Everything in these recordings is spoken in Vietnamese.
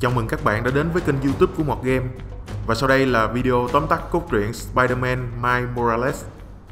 Chào mừng các bạn đã đến với kênh YouTube của Mọt Game. Và sau đây là video tóm tắt cốt truyện Spider-Man Miles Morales.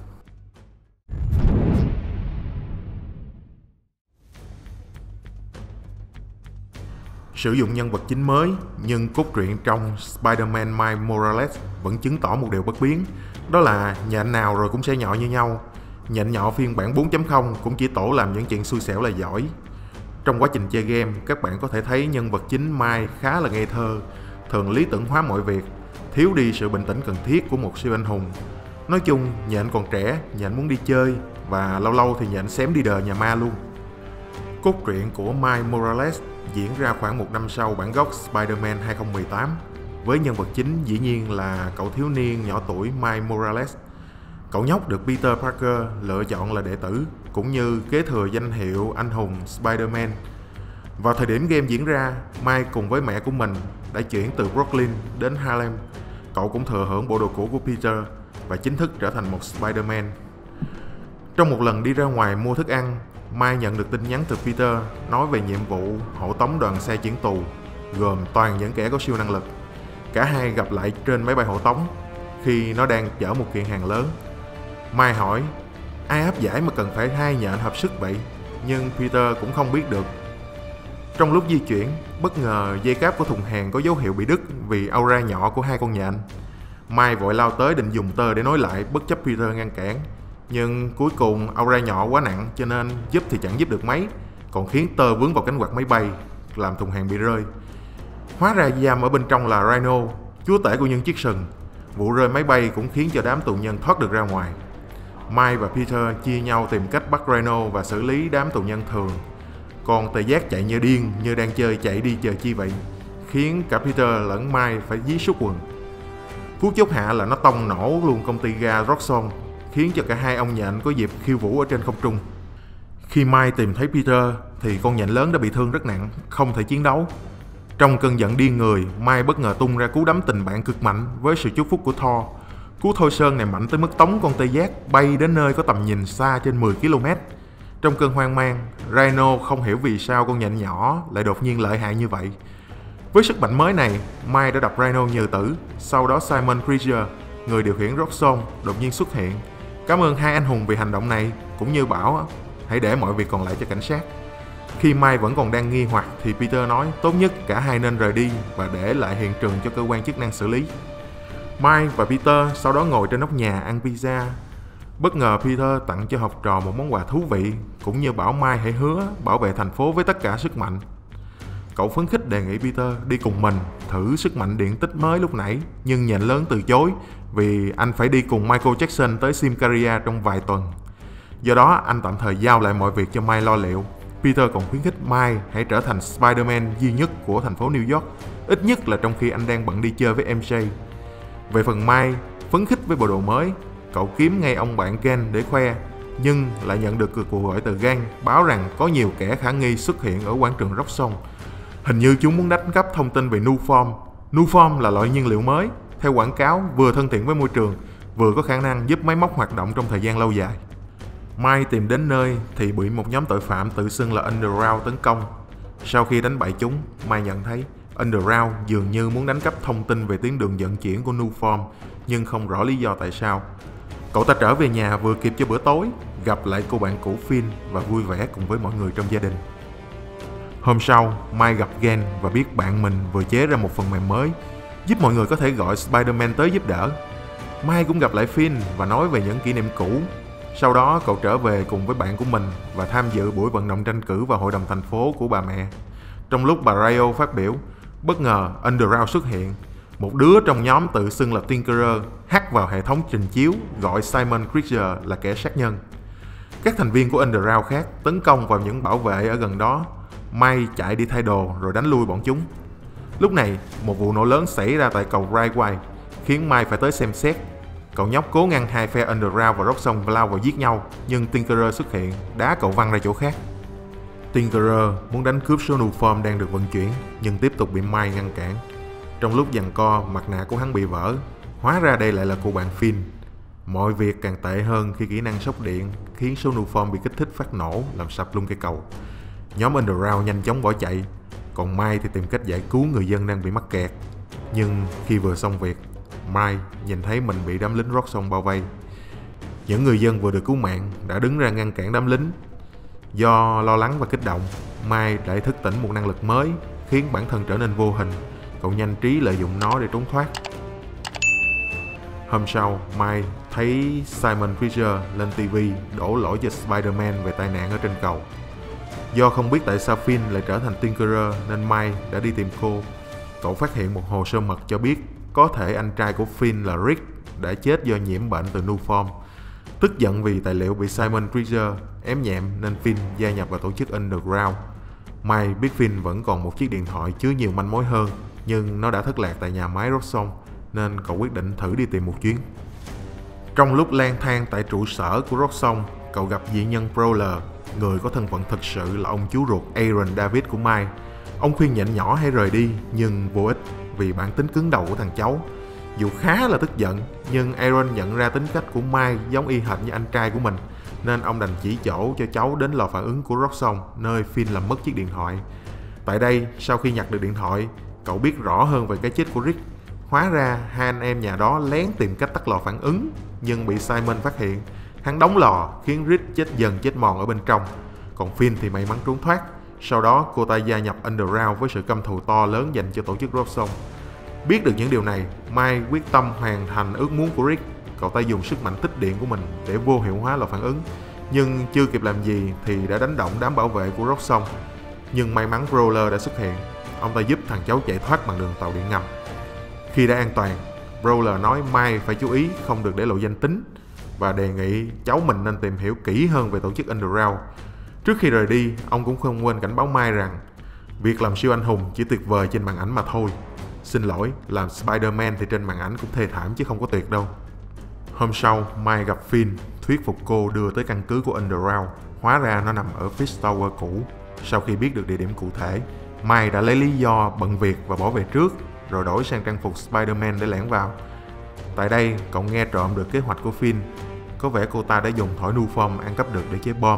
Sử dụng nhân vật chính mới, nhưng cốt truyện trong Spider-Man Miles Morales vẫn chứng tỏ một điều bất biến. Đó là nhện nào rồi cũng sẽ nhọ như nhau. Nhện nhọ phiên bản 4.0 cũng chỉ tổ làm những chuyện xui xẻo là giỏi. Trong quá trình chơi game, các bạn có thể thấy nhân vật chính Miles khá là ngây thơ, thường lý tưởng hóa mọi việc, thiếu đi sự bình tĩnh cần thiết của một siêu anh hùng. Nói chung, nhện còn trẻ, nhện muốn đi chơi, và lâu lâu thì nhện xém đi đờ nhà ma luôn. Cốt truyện của Miles Morales diễn ra khoảng một năm sau bản gốc Spider-Man 2018, với nhân vật chính dĩ nhiên là cậu thiếu niên nhỏ tuổi Miles Morales. Cậu nhóc được Peter Parker lựa chọn là đệ tử, cũng như kế thừa danh hiệu anh hùng Spider-Man. Vào thời điểm game diễn ra, Miles cùng với mẹ của mình đã chuyển từ Brooklyn đến Harlem. Cậu cũng thừa hưởng bộ đồ cũ của Peter và chính thức trở thành một Spider-Man. Trong một lần đi ra ngoài mua thức ăn, Miles nhận được tin nhắn từ Peter nói về nhiệm vụ hộ tống đoàn xe chuyển tù, gồm toàn những kẻ có siêu năng lực. Cả hai gặp lại trên máy bay hộ tống khi nó đang chở một kiện hàng lớn. Miles hỏi, ai áp giải mà cần phải hai nhện hợp sức vậy? Nhưng Peter cũng không biết được. Trong lúc di chuyển, bất ngờ dây cáp của thùng hàng có dấu hiệu bị đứt vì aura nhỏ của hai con nhện. Miles vội lao tới định dùng tơ để nối lại, bất chấp Peter ngăn cản. Nhưng cuối cùng aura nhỏ quá nặng cho nên giúp thì chẳng giúp được mấy, còn khiến tơ vướng vào cánh quạt máy bay, làm thùng hàng bị rơi. Hóa ra giam ở bên trong là Rhino, chúa tể của những chiếc sừng. Vụ rơi máy bay cũng khiến cho đám tù nhân thoát được ra ngoài. Miles và Peter chia nhau tìm cách bắt Rhino và xử lý đám tù nhân thường. Còn Tề Giác chạy như điên, như đang chơi chạy đi chờ chi vậy, khiến cả Peter lẫn Miles phải dí sút quần. Cú chốt hạ là nó tông nổ luôn công ty ga Roxxon, khiến cho cả hai ông nhện có dịp khiêu vũ ở trên không trung. Khi Miles tìm thấy Peter thì con nhện lớn đã bị thương rất nặng, không thể chiến đấu. Trong cơn giận điên người, Miles bất ngờ tung ra cú đấm tình bạn cực mạnh với sự chúc phúc của Thor. Cú thôi sơn này mạnh tới mức tống con Tê Giác bay đến nơi có tầm nhìn xa trên 10 km. Trong cơn hoang mang, Rhino không hiểu vì sao con nhện nhỏ lại đột nhiên lợi hại như vậy. Với sức mạnh mới này, Miles đã đập Rhino nhừ tử. Sau đó Simon Krieger, người điều khiển Roxxon, đột nhiên xuất hiện. Cảm ơn hai anh hùng vì hành động này, cũng như bảo hãy để mọi việc còn lại cho cảnh sát. Khi Miles vẫn còn đang nghi hoặc thì Peter nói tốt nhất cả hai nên rời đi và để lại hiện trường cho cơ quan chức năng xử lý. Miles và Peter sau đó ngồi trên nóc nhà ăn pizza. Bất ngờ Peter tặng cho học trò một món quà thú vị, cũng như bảo Miles hãy hứa bảo vệ thành phố với tất cả sức mạnh. Cậu phấn khích đề nghị Peter đi cùng mình thử sức mạnh điện tích mới lúc nãy, nhưng nhện lớn từ chối vì anh phải đi cùng Michael Jackson tới Symkaria trong vài tuần. Do đó anh tạm thời giao lại mọi việc cho Miles lo liệu. Peter còn khuyến khích Miles hãy trở thành Spider-Man duy nhất của thành phố New York, ít nhất là trong khi anh đang bận đi chơi với MJ. Về phần Miles, phấn khích với bộ đồ mới, cậu kiếm ngay ông bạn Gant để khoe, nhưng lại nhận được cuộc gọi từ Gant báo rằng có nhiều kẻ khả nghi xuất hiện ở quảng trường Roxxon. Hình như chúng muốn đánh cắp thông tin về Nuform. Nuform là loại nhiên liệu mới, theo quảng cáo vừa thân thiện với môi trường, vừa có khả năng giúp máy móc hoạt động trong thời gian lâu dài. Miles tìm đến nơi thì bị một nhóm tội phạm tự xưng là Underground tấn công. Sau khi đánh bại chúng, Miles nhận thấy Underground dường như muốn đánh cắp thông tin về tuyến đường vận chuyển của Nuform, nhưng không rõ lý do tại sao. Cậu ta trở về nhà vừa kịp cho bữa tối, gặp lại cô bạn cũ Finn và vui vẻ cùng với mọi người trong gia đình. Hôm sau, Miles gặp Gant và biết bạn mình vừa chế ra một phần mềm mới, giúp mọi người có thể gọi Spider-Man tới giúp đỡ. Miles cũng gặp lại Finn và nói về những kỷ niệm cũ. Sau đó cậu trở về cùng với bạn của mình và tham dự buổi vận động tranh cử vào hội đồng thành phố của bà mẹ. Trong lúc bà Rayo phát biểu, bất ngờ Underground xuất hiện. Một đứa trong nhóm tự xưng là Tinkerer hack vào hệ thống trình chiếu gọi Simon Krieger là kẻ sát nhân. Các thành viên của Underground khác tấn công vào những bảo vệ ở gần đó. Miles chạy đi thay đồ rồi đánh lui bọn chúng. Lúc này, một vụ nổ lớn xảy ra tại cầu Brightway, khiến Miles phải tới xem xét. Cậu nhóc cố ngăn hai phe Underground và Roxxon lao vào giết nhau, nhưng Tinkerer xuất hiện, đá cậu văng ra chỗ khác. Tinkerer muốn đánh cướp số Nuform đang được vận chuyển, nhưng tiếp tục bị Miles ngăn cản. Trong lúc giằng co, mặt nạ của hắn bị vỡ. Hóa ra đây lại là cô bạn Finn. Mọi việc càng tệ hơn khi kỹ năng sốc điện khiến số Nuform bị kích thích phát nổ, làm sập luôn cây cầu. Nhóm Underground nhanh chóng bỏ chạy. còn Mike thì tìm cách giải cứu người dân đang bị mắc kẹt. Nhưng khi vừa xong việc, Mike nhìn thấy mình bị đám lính Roxxon bao vây. Những người dân vừa được cứu mạng đã đứng ra ngăn cản đám lính. Do lo lắng và kích động, Mike đã thức tỉnh một năng lực mới khiến bản thân trở nên vô hình. Cậu nhanh trí lợi dụng nó để trốn thoát. Hôm sau, Mike thấy Simon Fisher lên TV đổ lỗi cho Spider-Man về tai nạn ở trên cầu. Do không biết tại sao Finn lại trở thành Tinkerer nên Mike đã đi tìm cô. Cậu phát hiện một hồ sơ mật cho biết có thể anh trai của Finn là Rick đã chết do nhiễm bệnh từ Nuform. Tức giận vì tài liệu bị Simon Fisher ém nhẹm nên Finn gia nhập vào tổ chức Underground. Mike biết Finn vẫn còn một chiếc điện thoại chứa nhiều manh mối hơn, nhưng nó đã thất lạc tại nhà máy Roxxon nên cậu quyết định thử đi tìm một chuyến. Trong lúc lang thang tại trụ sở của Roxxon, cậu gặp dị nhân Prowler, người có thân phận thực sự là ông chú ruột Aaron David của Mike. Ông khuyên nhện nhỏ hãy rời đi nhưng vô ích vì bản tính cứng đầu của thằng cháu. Dù khá là tức giận, nhưng Aaron nhận ra tính cách của Mike giống y hệt như anh trai của mình, nên ông đành chỉ chỗ cho cháu đến lò phản ứng của Roxxon, nơi Finn làm mất chiếc điện thoại. Tại đây, sau khi nhặt được điện thoại, cậu biết rõ hơn về cái chết của Rick. Hóa ra hai anh em nhà đó lén tìm cách tắt lò phản ứng, nhưng bị Simon phát hiện. Hắn đóng lò khiến Rick chết dần chết mòn ở bên trong, còn Finn thì may mắn trốn thoát. Sau đó cô ta gia nhập Underground với sự căm thù to lớn dành cho tổ chức Roxxon. Biết được những điều này, Mike quyết tâm hoàn thành ước muốn của Rick. Cậu ta dùng sức mạnh tích điện của mình để vô hiệu hóa lò phản ứng, nhưng chưa kịp làm gì thì đã đánh động đám bảo vệ của Roxxon. Nhưng may mắn Prowler đã xuất hiện. Ông ta giúp thằng cháu chạy thoát bằng đường tàu điện ngầm. Khi đã an toàn, Prowler nói Mike phải chú ý không được để lộ danh tính và đề nghị cháu mình nên tìm hiểu kỹ hơn về tổ chức Underground. Trước khi rời đi, ông cũng không quên cảnh báo Mike rằng việc làm siêu anh hùng chỉ tuyệt vời trên màn ảnh mà thôi. Xin lỗi, làm Spider-Man thì trên màn ảnh cũng thê thảm chứ không có tuyệt đâu. Hôm sau, Mike gặp Finn, thuyết phục cô đưa tới căn cứ của Underground. Hóa ra nó nằm ở Fish Tower cũ. Sau khi biết được địa điểm cụ thể, Mike đã lấy lý do bận việc và bỏ về trước, rồi đổi sang trang phục Spider-Man để lẻn vào. Tại đây, cậu nghe trộm được kế hoạch của Finn. Có vẻ cô ta đã dùng thỏi Nuform ăn cắp được để chế bom.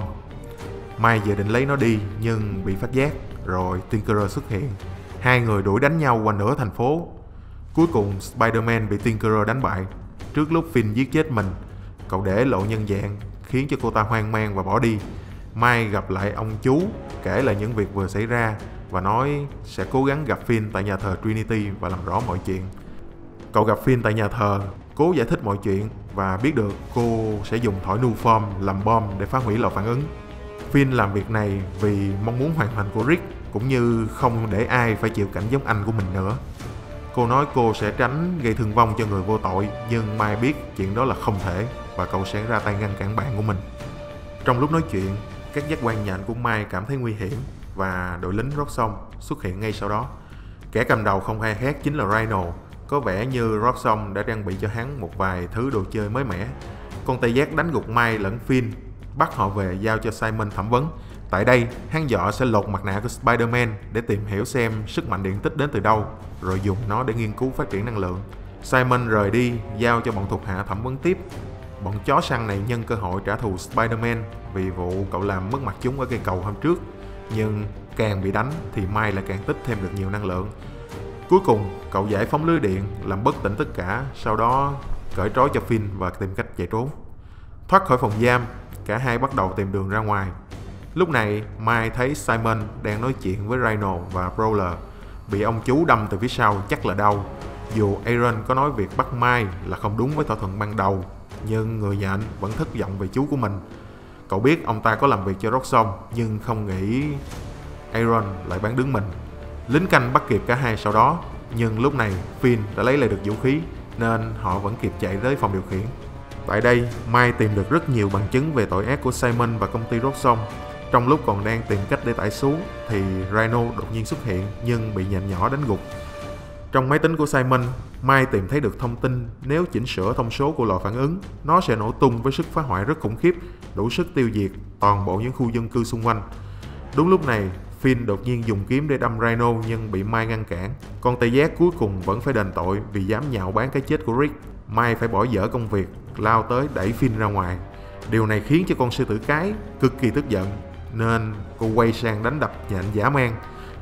Mike dự định lấy nó đi nhưng bị phát giác, rồi Tinkerer xuất hiện. Hai người đuổi đánh nhau qua nửa thành phố. Cuối cùng Spider-Man bị Tinkerer đánh bại. Trước lúc Finn giết chết mình, cậu để lộ nhân dạng khiến cho cô ta hoang mang và bỏ đi. Mike gặp lại ông chú, kể lại những việc vừa xảy ra và nói sẽ cố gắng gặp Finn tại nhà thờ Trinity và làm rõ mọi chuyện. Cậu gặp Finn tại nhà thờ, cố giải thích mọi chuyện và biết được cô sẽ dùng thỏi Nuform làm bom để phá hủy lò phản ứng. Finn làm việc này vì mong muốn hoàn thành của Rick, cũng như không để ai phải chịu cảnh giống anh của mình nữa. Cô nói cô sẽ tránh gây thương vong cho người vô tội, nhưng Mike biết chuyện đó là không thể và cậu sẽ ra tay ngăn cản bạn của mình. Trong lúc nói chuyện, các giác quan nhện của Mike cảm thấy nguy hiểm và đội lính Roxxon xuất hiện ngay sau đó. Kẻ cầm đầu không ai khác chính là Rhino. Có vẻ như Roxxon đã trang bị cho hắn một vài thứ đồ chơi mới mẻ. Con tê giác đánh gục Mike lẫn Finn, bắt họ về giao cho Simon thẩm vấn. Tại đây, hắn dọa sẽ lột mặt nạ của Spider-Man để tìm hiểu xem sức mạnh điện tích đến từ đâu, rồi dùng nó để nghiên cứu phát triển năng lượng. Simon rời đi, giao cho bọn thuộc hạ thẩm vấn tiếp. Bọn chó săn này nhân cơ hội trả thù Spider-Man vì vụ cậu làm mất mặt chúng ở cây cầu hôm trước. Nhưng càng bị đánh thì Mike lại càng tích thêm được nhiều năng lượng. Cuối cùng, cậu giải phóng lưới điện, làm bất tỉnh tất cả, sau đó cởi trói cho Finn và tìm cách chạy trốn. Thoát khỏi phòng giam, cả hai bắt đầu tìm đường ra ngoài. Lúc này, Mike thấy Simon đang nói chuyện với Rhino và Prowler. Bị ông chú đâm từ phía sau chắc là đau. Dù Aaron có nói việc bắt Mike là không đúng với thỏa thuận ban đầu, nhưng người nhện vẫn thất vọng về chú của mình. Cậu biết ông ta có làm việc cho Roxxon, nhưng không nghĩ Aaron lại bán đứng mình. Lính canh bắt kịp cả hai sau đó, nhưng lúc này Finn đã lấy lại được vũ khí nên họ vẫn kịp chạy tới phòng điều khiển. Tại đây, Mike tìm được rất nhiều bằng chứng về tội ác của Simon và công ty Roxxon. Trong lúc còn đang tìm cách để tải xuống thì Rhino đột nhiên xuất hiện nhưng bị nhện nhỏ đánh gục. Trong máy tính của Simon, Mike tìm thấy được thông tin nếu chỉnh sửa thông số của lò phản ứng, nó sẽ nổ tung với sức phá hoại rất khủng khiếp, đủ sức tiêu diệt toàn bộ những khu dân cư xung quanh. Đúng lúc này, Finn đột nhiên dùng kiếm để đâm Rhino nhưng bị Mike ngăn cản. Con tê giác cuối cùng vẫn phải đền tội vì dám nhạo báng cái chết của Rick. Mike phải bỏ dở công việc, lao tới đẩy Finn ra ngoài. Điều này khiến cho con sư tử cái cực kỳ tức giận, nên cô quay sang đánh đập nhện dã man.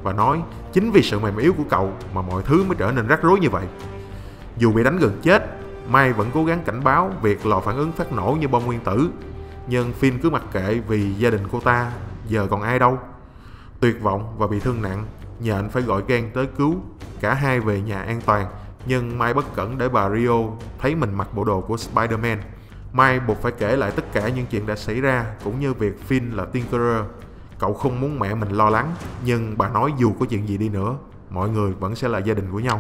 và nói chính vì sự mềm yếu của cậu mà mọi thứ mới trở nên rắc rối như vậy. Dù bị đánh gần chết, Mike vẫn cố gắng cảnh báo việc lò phản ứng phát nổ như bom nguyên tử, nhưng Finn cứ mặc kệ vì gia đình cô ta giờ còn ai đâu. Tuyệt vọng và bị thương nặng, nhện phải gọi Gen tới cứu cả hai về nhà an toàn, nhưng Mike bất cẩn để bà Rio thấy mình mặc bộ đồ của Spider-Man. Mike buộc phải kể lại tất cả những chuyện đã xảy ra, cũng như việc Finn là Tinkerer. Cậu không muốn mẹ mình lo lắng, nhưng bà nói dù có chuyện gì đi nữa, mọi người vẫn sẽ là gia đình của nhau.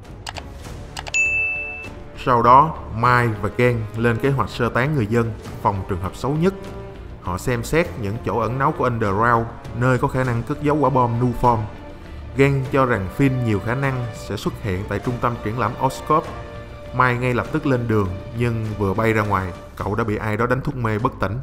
Sau đó, Mike và Gen lên kế hoạch sơ tán người dân phòng trường hợp xấu nhất. Họ xem xét những chỗ ẩn náu của Underground, nơi có khả năng cất giấu quả bom Nuform. Gen cho rằng Finn nhiều khả năng sẽ xuất hiện tại trung tâm triển lãm Oscorp. Mike ngay lập tức lên đường, nhưng vừa bay ra ngoài, cậu đã bị ai đó đánh thuốc mê bất tỉnh.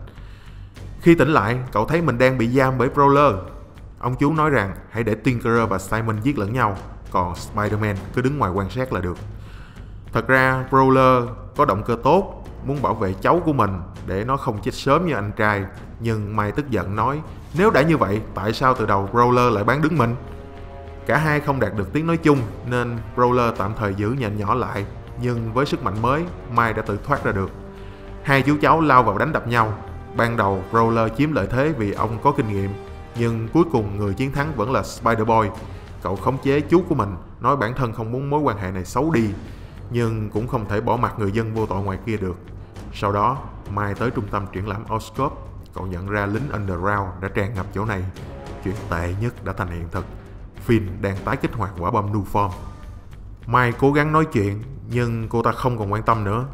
Khi tỉnh lại, cậu thấy mình đang bị giam bởi Prowler. Ông chú nói rằng hãy để Tinkerer và Simon giết lẫn nhau, còn Spider-Man cứ đứng ngoài quan sát là được. Thật ra Prowler có động cơ tốt, muốn bảo vệ cháu của mình để nó không chết sớm như anh trai. Nhưng Mike tức giận nói, nếu đã như vậy, tại sao từ đầu Prowler lại bán đứng mình? Cả hai không đạt được tiếng nói chung, nên Prowler tạm thời giữ nhện nhỏ lại. Nhưng với sức mạnh mới, Mike đã tự thoát ra được. Hai chú cháu lao vào đánh đập nhau. Ban đầu Prowler chiếm lợi thế vì ông có kinh nghiệm, nhưng cuối cùng người chiến thắng vẫn là Spider-Boy. Cậu khống chế chú của mình, nói bản thân không muốn mối quan hệ này xấu đi, nhưng cũng không thể bỏ mặc người dân vô tội ngoài kia được. Sau đó, Mike tới trung tâm triển lãm Oscorp. Cậu nhận ra lính Underground đã tràn ngập chỗ này. Chuyện tệ nhất đã thành hiện thực. Finn đang tái kích hoạt quả bom Nuform. Mike cố gắng nói chuyện, nhưng cô ta không còn quan tâm nữa.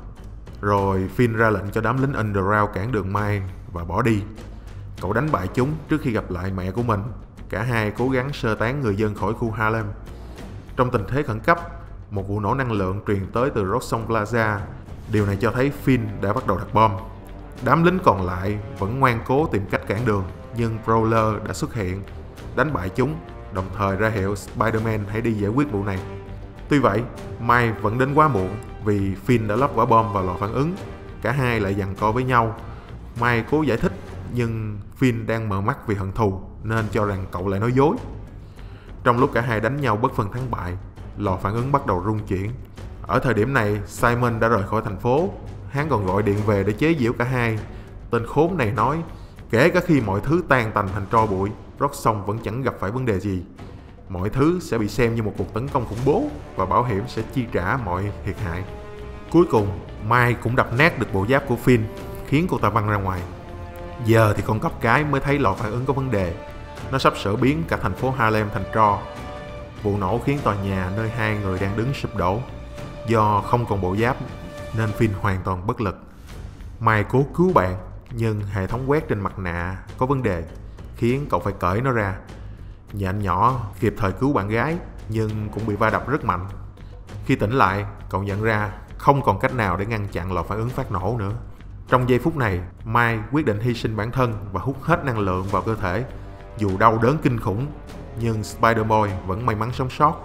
Rồi Finn ra lệnh cho đám lính Underground cản đường Mike và bỏ đi. Cậu đánh bại chúng trước khi gặp lại mẹ của mình. Cả hai cố gắng sơ tán người dân khỏi khu Harlem. Trong tình thế khẩn cấp, một vụ nổ năng lượng truyền tới từ Roxxon Plaza. Điều này cho thấy Finn đã bắt đầu đặt bom. Đám lính còn lại vẫn ngoan cố tìm cách cản đường, nhưng Prowler đã xuất hiện, đánh bại chúng, đồng thời ra hiệu Spider-Man hãy đi giải quyết vụ này. Tuy vậy, Mike vẫn đến quá muộn vì Finn đã lắp quả bom vào lò phản ứng. Cả hai lại giằng co với nhau. Mike cố giải thích, nhưng Finn đang mở mắt vì hận thù nên cho rằng cậu lại nói dối. Trong lúc cả hai đánh nhau bất phân thắng bại, lò phản ứng bắt đầu rung chuyển. Ở thời điểm này, Simon đã rời khỏi thành phố. Hắn còn gọi điện về để chế giễu cả hai. Tên khốn này nói, kể cả khi mọi thứ tan tành thành tro bụi, Roxxon vẫn chẳng gặp phải vấn đề gì. Mọi thứ sẽ bị xem như một cuộc tấn công khủng bố và bảo hiểm sẽ chi trả mọi thiệt hại. Cuối cùng, Mike cũng đập nát được bộ giáp của Finn, khiến cô ta văng ra ngoài. Giờ thì con cóc cái mới thấy lò phản ứng có vấn đề. Nó sắp sửa biến cả thành phố Harlem thành tro. Vụ nổ khiến tòa nhà nơi hai người đang đứng sụp đổ. Do không còn bộ giáp nên Finn hoàn toàn bất lực. Mike cố cứu bạn, nhưng hệ thống quét trên mặt nạ có vấn đề, khiến cậu phải cởi nó ra. Nhện nhỏ kịp thời cứu bạn gái, nhưng cũng bị va đập rất mạnh. Khi tỉnh lại, cậu nhận ra không còn cách nào để ngăn chặn lò phản ứng phát nổ nữa. Trong giây phút này, Mike quyết định hy sinh bản thân và hút hết năng lượng vào cơ thể. Dù đau đớn kinh khủng, nhưng Spider-Boy vẫn may mắn sống sót.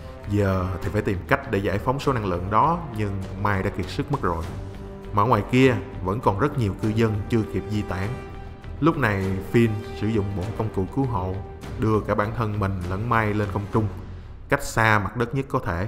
Giờ thì phải tìm cách để giải phóng số năng lượng đó, nhưng Mike đã kiệt sức mất rồi. Mà ở ngoài kia vẫn còn rất nhiều cư dân chưa kịp di tản. Lúc này Finn sử dụng bộ công cụ cứu hộ, đưa cả bản thân mình lẫn Mike lên không trung, cách xa mặt đất nhất có thể.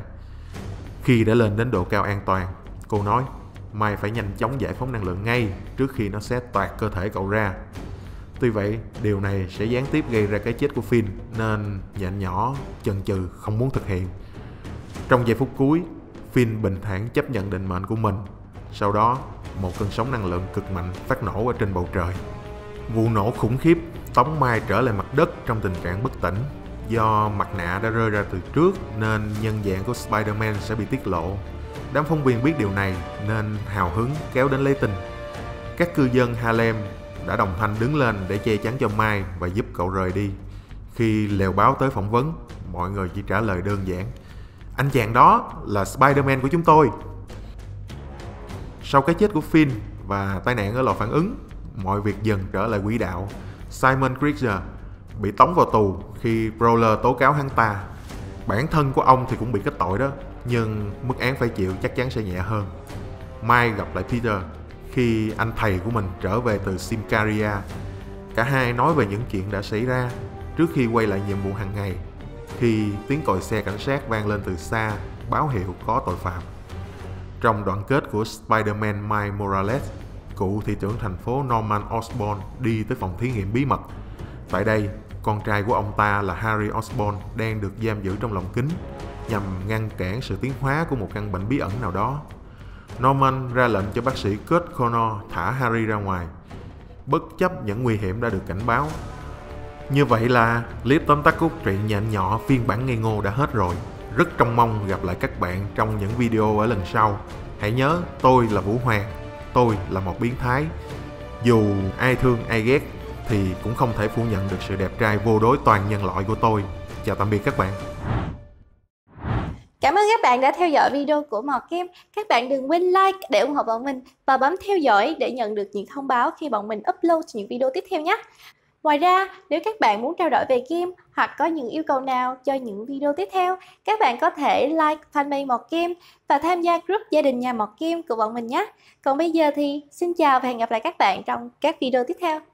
Khi đã lên đến độ cao an toàn, cô nói Mike phải nhanh chóng giải phóng năng lượng ngay trước khi nó xé toạc cơ thể cậu ra. Tuy vậy, điều này sẽ gián tiếp gây ra cái chết của Finn, nên nhện nhỏ chần chừ không muốn thực hiện. Trong giây phút cuối, Finn bình thản chấp nhận định mệnh của mình. Sau đó, một cơn sóng năng lượng cực mạnh phát nổ ở trên bầu trời. Vụ nổ khủng khiếp tống Mike trở lại mặt đất trong tình trạng bất tỉnh. Do mặt nạ đã rơi ra từ trước nên nhân dạng của Spider-Man sẽ bị tiết lộ. Đám phóng viên biết điều này nên hào hứng kéo đến lấy tin. Các cư dân Harlem đã đồng thanh đứng lên để che chắn cho Mike và giúp cậu rời đi. Khi lều báo tới phỏng vấn, mọi người chỉ trả lời đơn giản: anh chàng đó là Spider-Man của chúng tôi. Sau cái chết của Finn và tai nạn ở lò phản ứng, mọi việc dần trở lại quỹ đạo. Simon Krieger bị tống vào tù khi Prowler tố cáo hắn ta. Bản thân của ông thì cũng bị kết tội đó, nhưng mức án phải chịu chắc chắn sẽ nhẹ hơn. Mike gặp lại Peter khi anh thầy của mình trở về từ Symkaria. Cả hai nói về những chuyện đã xảy ra trước khi quay lại nhiệm vụ hàng ngày. khi tiếng còi xe cảnh sát vang lên từ xa, báo hiệu có tội phạm. Trong đoạn kết của Spider-Man Miles Morales, cựu thị trưởng thành phố Norman Osborn đi tới phòng thí nghiệm bí mật. Tại đây, con trai của ông ta là Harry Osborn đang được giam giữ trong lồng kính nhằm ngăn cản sự tiến hóa của một căn bệnh bí ẩn nào đó. Norman ra lệnh cho bác sĩ Kurt Connor thả Harry ra ngoài, bất chấp những nguy hiểm đã được cảnh báo. Như vậy là clip tóm tắt cốt truyện nhện nhọ phiên bản ngây ngô đã hết rồi. Rất trông mong gặp lại các bạn trong những video ở lần sau. Hãy nhớ, tôi là Vũ Hoàng, tôi là một biến thái. Dù ai thương ai ghét thì cũng không thể phủ nhận được sự đẹp trai vô đối toàn nhân loại của tôi. Chào tạm biệt các bạn. Cảm ơn các bạn đã theo dõi video của Mọt Game. Các bạn đừng quên like để ủng hộ bọn mình và bấm theo dõi để nhận được những thông báo khi bọn mình upload những video tiếp theo nhé. Ngoài ra, nếu các bạn muốn trao đổi về game hoặc có những yêu cầu nào cho những video tiếp theo, các bạn có thể like fanpage Mọt Game và tham gia group gia đình nhà Mọt Game của bọn mình nhé. Còn bây giờ thì xin chào và hẹn gặp lại các bạn trong các video tiếp theo.